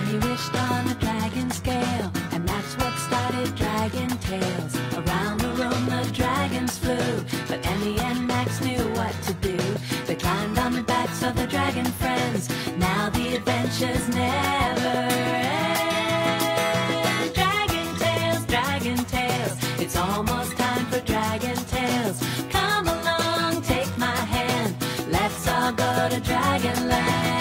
he wished on a dragon scale, and that's what started Dragon Tales. Around the room the dragons flew, but Emmy and Max knew what to do. They climbed on the backs of the dragon friends. Now the adventures never end. Dragon Tales, it's almost time for Dragon Tales. Come along, take my hand, let's all go to Dragonland.